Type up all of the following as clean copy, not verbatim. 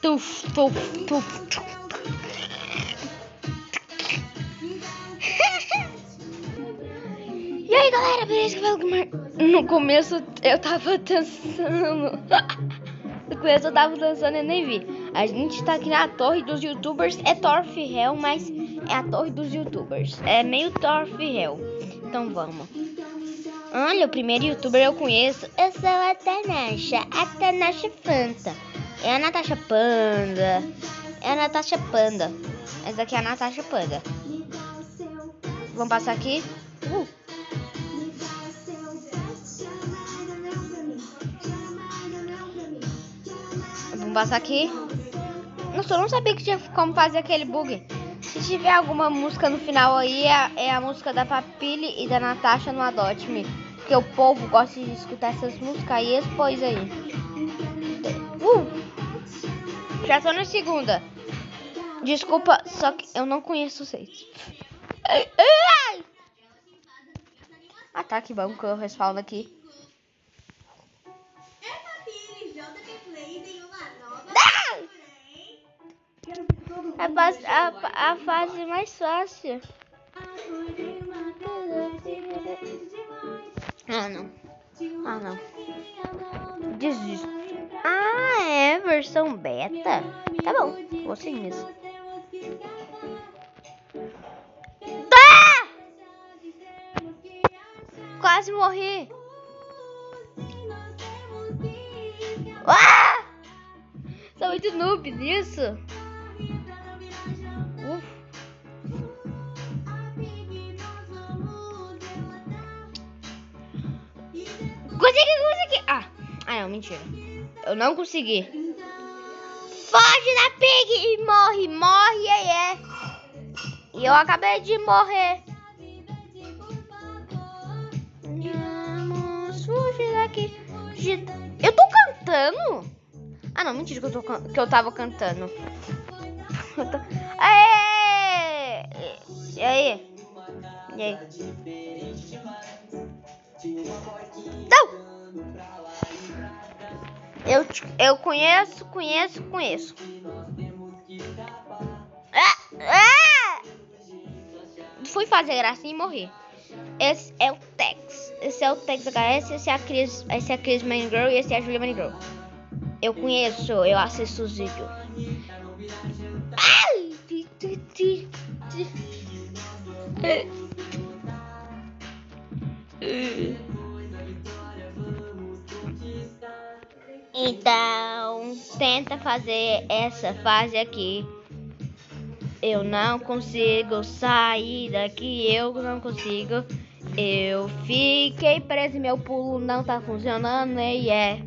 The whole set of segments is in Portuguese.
Tuf, tuf, tuf. E aí galera, beleza? No começo eu tava dançando. No começo eu tava dançando e nem vi. A gente tá aqui na torre dos youtubers. É Torf Hell, mas é a torre dos youtubers. É meio Torf Hell. Então vamos. Olha, o primeiro youtuber eu conheço. Eu sou a Tanasha Fanta. É a Natasha Panda. É a Natasha Panda. Essa aqui é a Natasha Panda. Vamos passar aqui. Vamos passar aqui. Nossa, eu não sabia que tinha como fazer aquele bug. Se tiver alguma música no final aí, é a música da Papili e da Natasha no Adote Me. Porque o povo gosta de escutar essas músicas aí, expôs aí. Já tô na segunda. Desculpa, só que eu não conheço vocês. Ah tá, que bom que eu respawn aqui. A fase mais fácil. Ah não. Desisto. Ah, é versão beta? Tá bom, vou sim mesmo. Tá! Quase morri. Ah! Sou muito noob nisso. Consegui. Ah, não, mentira. Eu não consegui. Foge da pig e morre, é. E eu acabei de morrer. Vamos fugir daqui. Eu tô cantando? Ah, não, mentira que eu tava cantando. Aê! E aí? Não! Eu conheço. Fui fazer gracinha e morri. Esse é o Tex. Esse é o Tex HS, esse é a Cris Main Girl e esse é a Julia Main Girl. Eu conheço, eu assisto os vídeos. Então, tenta fazer essa fase aqui. Eu não consigo sair daqui, eu não consigo. Eu fiquei preso e meu pulo não tá funcionando, e é.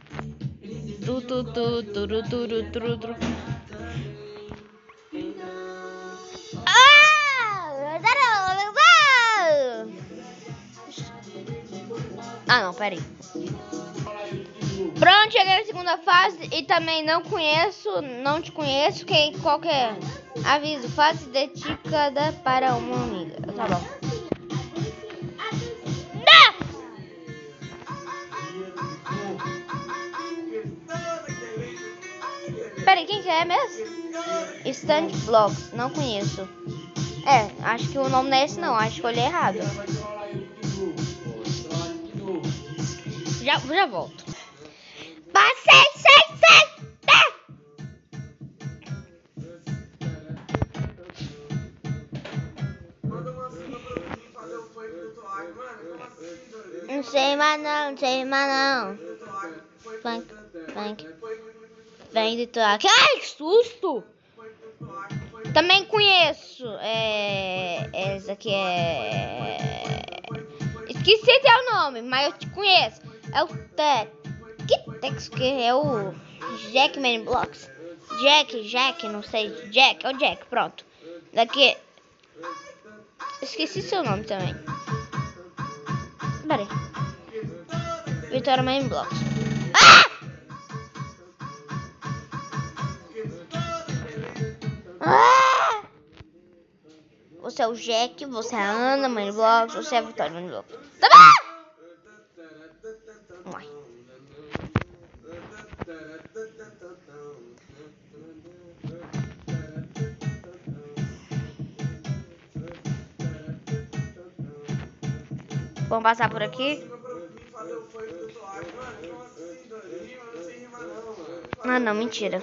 Ah, não, peraí. Pronto, cheguei na segunda fase e também não te conheço. Qual que é? Aviso, fase dedicada para uma amiga. Tá bom. Peraí, quem que é mesmo? Stand Vlogs, não conheço. Acho que o nome não é esse não, acho que eu olhei errado. Já volto. Passei, sai. Não sei mais não. Funk. Vem de toque. Ai, que susto! Também conheço. Essa aqui é. Esqueci teu nome, mas eu te conheço. É o Tex. Que é o Jackman Blocks. Jack, não sei. É o Jack, pronto. Daqui. Esqueci seu nome também. Peraí. Vitória Main Blocks. Você é o Jack, você é a Ana Main Blocks, você é a Vitória Main Blocks. Tá bom! Uai. Vamos passar por aqui? Ah, não, mentira.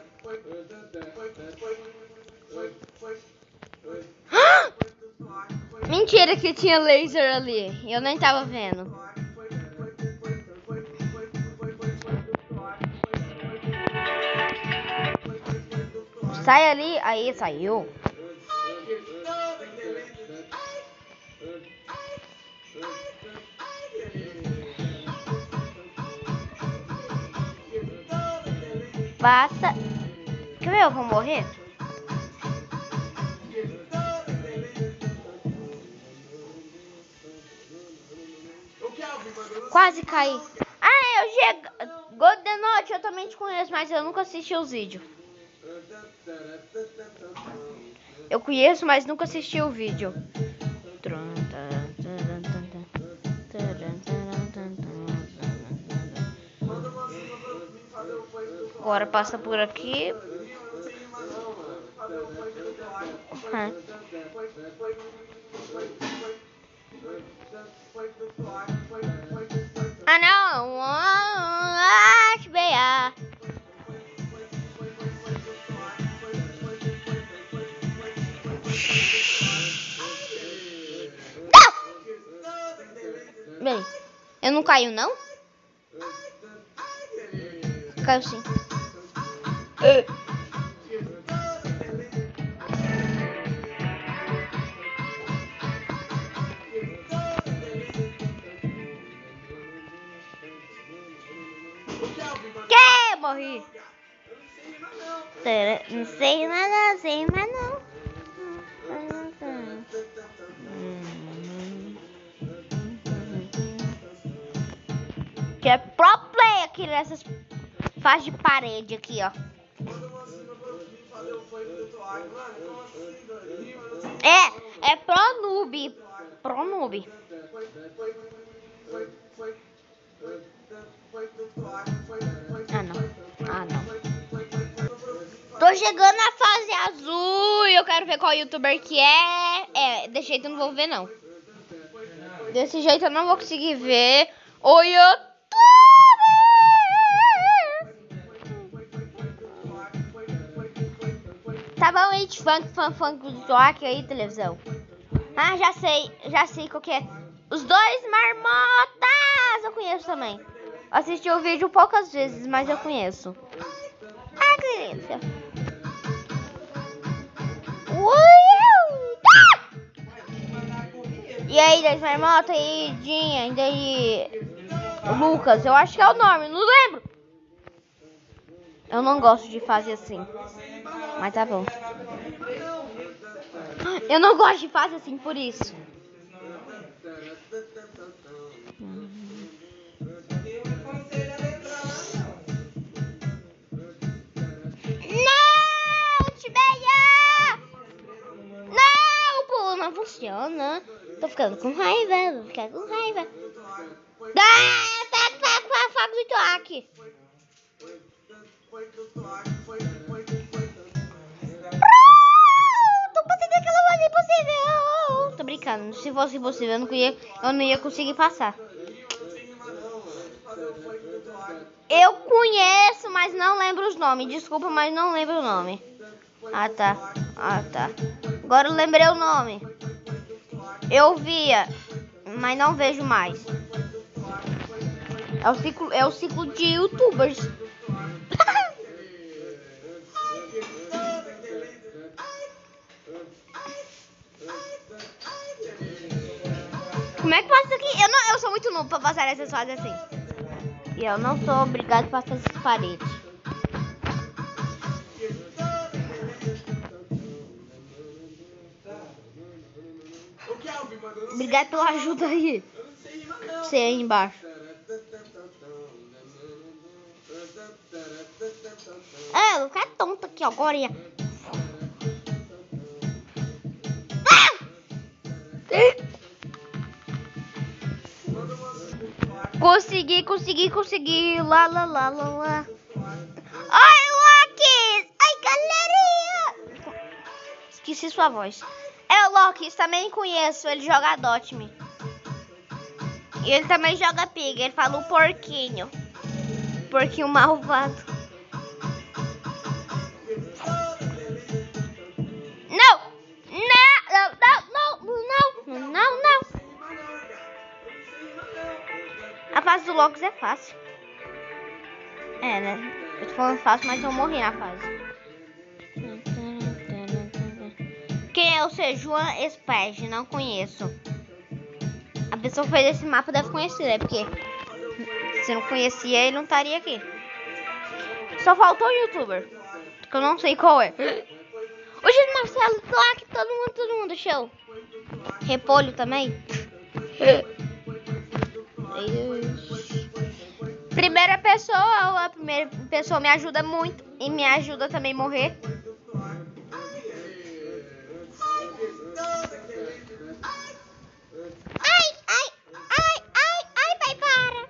Mentira que tinha laser ali. Eu nem tava vendo. Sai ali. Aí, saiu. Passa. Quer ver? Eu vou morrer? Quase caí. Ah, eu chego. Golden Note, eu também te conheço, mas eu nunca assisti os vídeos. Eu conheço, mas nunca assisti o vídeo. Agora passa por aqui. Ah, não! Acho bem. Bem, eu não caio, não? Caiu sim. Que? Morri. Não sei mais não, sei mais não. Que é pro play aqui nessas fases de parede aqui, ó. É pro noob. Pro noob. Ah, não. Tô chegando na fase azul e eu quero ver qual youtuber que é. Desse jeito eu não vou ver, não. Desse jeito eu não vou conseguir ver o YouTube. Tá bom, gente, funk do Zoak aí, televisão. Ah, já sei qual que é. Os dois marmotas, eu conheço também. Assisti o vídeo poucas vezes, mas eu conheço. Ah, que delícia. E aí, dois marmotas, e Dinha, e daí Lucas, eu acho que é o nome, não lembro. Eu não gosto de fase assim, mas tá bom. Eu não gosto de fase assim, por isso. Não, Tibeia! Não, o pulo não funciona. Tô ficando com raiva, vou ficar com raiva. Faca do Itoaki. Passei daquela fase impossível. Tô brincando, se fosse impossível eu não ia conseguir passar. Eu conheço, mas não lembro os nomes. Desculpa, mas não lembro o nome. Ah, tá. Agora eu lembrei o nome. Eu via, mas não vejo mais. É o ciclo de youtubers. Como é que passa aqui? Eu sou muito noob pra passar essas fases assim. E eu não sou obrigado a passar essas paredes. Obrigado pela ajuda aí. Você aí embaixo. Eu vou ficar tonta aqui agora. Consegui. Lá. Ai, Loki! Ai, galerinha! Esqueci sua voz. É o Loki, também conheço. Ele joga Dotme. E ele também joga pig. Ele fala o porquinho. Porquinho malvado. Não! Não! A fase do Locos é fácil. É, né? Eu tô falando fácil, mas eu morri na fase. Quem é o Sejuan Espage? Não conheço. A pessoa que fez esse mapa deve conhecer, né? Porque se não conhecia, ele não estaria aqui. Só faltou um youtuber, que eu não sei qual é. Hoje Marcelo, Black, todo mundo, show. Repolho também. Primeira pessoa, a primeira pessoa me ajuda muito e me ajuda também a morrer. Pai, para.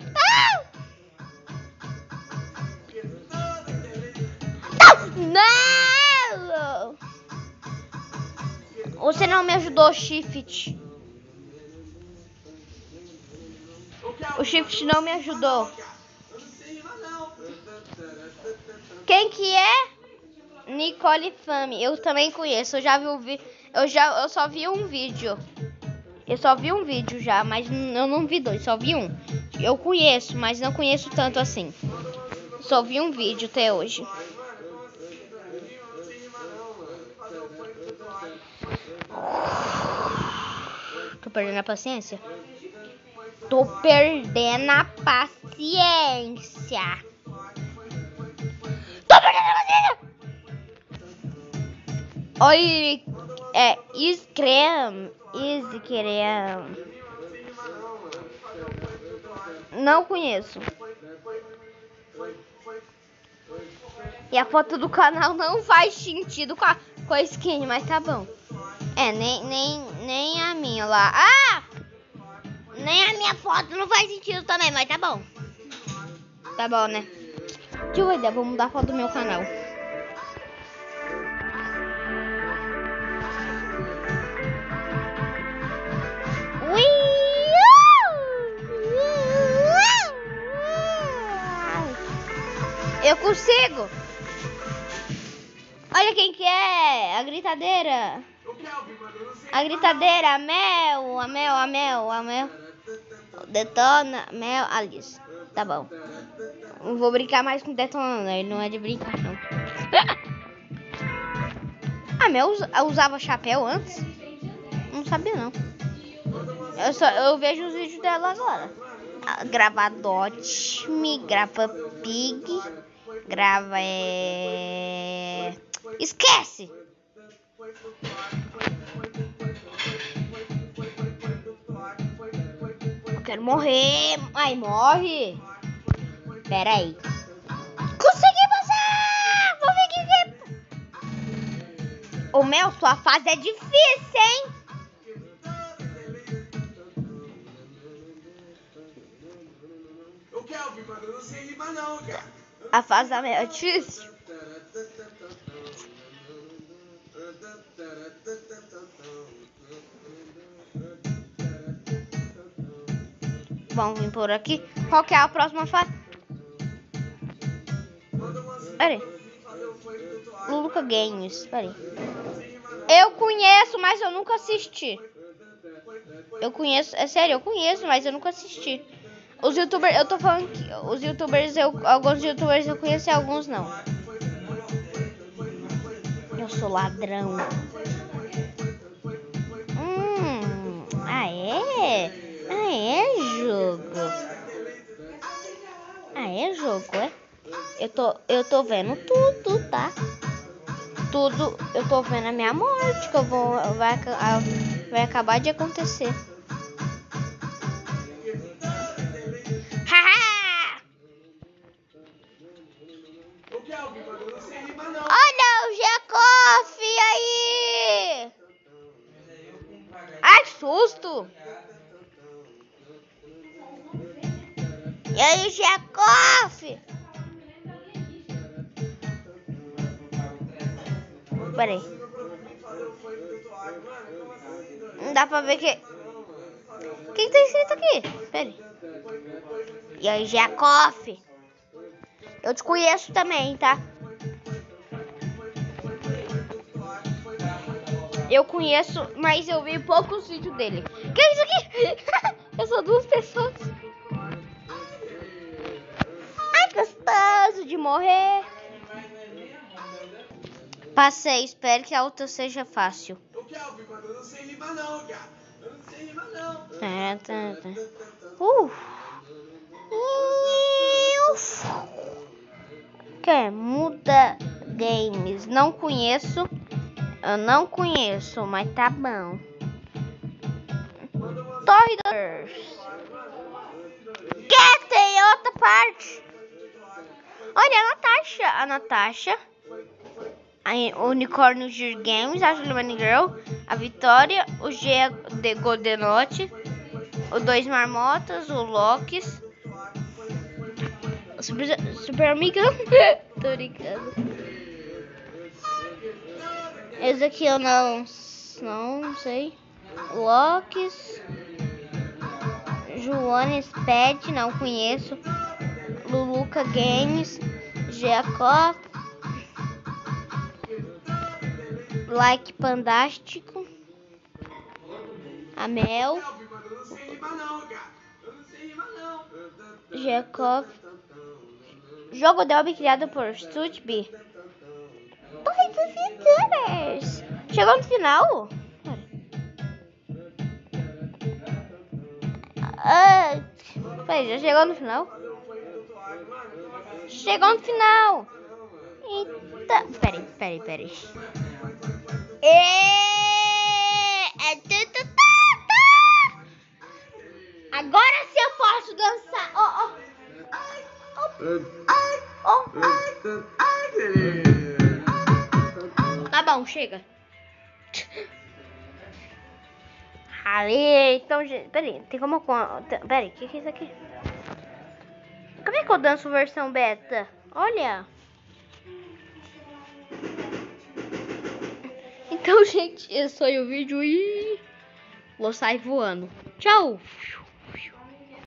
Não! Você não me ajudou, Shift. O Shift não me ajudou. Quem que é? Nicole Fame. Eu também conheço. Eu já vi eu só vi um vídeo. Eu só vi um vídeo já, mas eu não vi dois, só vi um. Eu conheço, mas não conheço tanto assim. Só vi um vídeo até hoje. Tô perdendo a paciência? Tô perdendo a paciência. Oi, Scram. Não conheço. E a foto do canal não faz sentido com a skin, mas tá bom. Nem a minha lá. Ah! Nem a minha foto não faz sentido também, mas tá bom. Tá bom, né? Deixa eu ver, vou mudar a foto do meu canal. Eu consigo! Olha quem que é! A gritadeira! A gritadeira! A Mel! Detona! Mel! Alice! Tá bom. Não vou brincar mais com Detona, ele não é de brincar, não. A Mel usava chapéu antes? Não sabia, não. Eu vejo os vídeos dela agora. Grava Dot, grava Pig, grava Esquece! Eu quero morrer! Ai, morre! Pera aí. Consegui passar! Vou ver que é. Ô Mel, sua fase é difícil, hein? A fase da Mel é difícil. Vamos vir por aqui. Qual que é a próxima fase? Peraí. Luca Games. Peraí. Eu conheço, mas eu nunca assisti. Eu conheço, é sério, eu conheço, mas eu nunca assisti. Os youtubers, eu tô falando que os youtubers, alguns youtubers eu conheço e alguns não. Eu sou ladrão. É jogo, é? Eu tô vendo tudo, tá? Tudo, eu tô vendo a minha morte, que vai acabar de acontecer. Olha o Jacob aí! Ai, que susto! E aí, Jacob? Peraí. Não dá pra ver que... O que tá escrito aqui? Peraí. E aí, Jacob? Eu te conheço também, tá? Eu conheço, mas eu vi poucos vídeos dele. Que é isso aqui? Eu sou duas pessoas. Ai, gostoso de morrer. Passei, espero que a outra seja fácil. Eu não sei rimar não, cara. Eu não sei rimar não. Que muda games? Não conheço. Eu não conheço, mas tá bom. Torre dos... Que tem outra parte? Olha a Natasha. A Unicórnio G Games, a Juliana Girl, a Vitória, o G de Godenote, o Dois Marmotas, o Locks, o Super Amigão. Tô brincando. Esse aqui eu não sei. Locks, Joana Sped, não conheço. Luluca Games, Jacob, Like Pandástico, a Mel, Jacob, jogo Delby criado por Stutby. Torre dos YouTubers. Chegou no final? Peraí, já chegou no final? Chegou no final! Eita, peraí. Agora sim eu posso dançar. Tá bom, chega. Ali, então, gente, peraí, tem como... Peraí, o que é isso aqui? Como é que eu danço versão beta? Olha. Então, gente, esse foi o vídeo e vou sair voando. Tchau.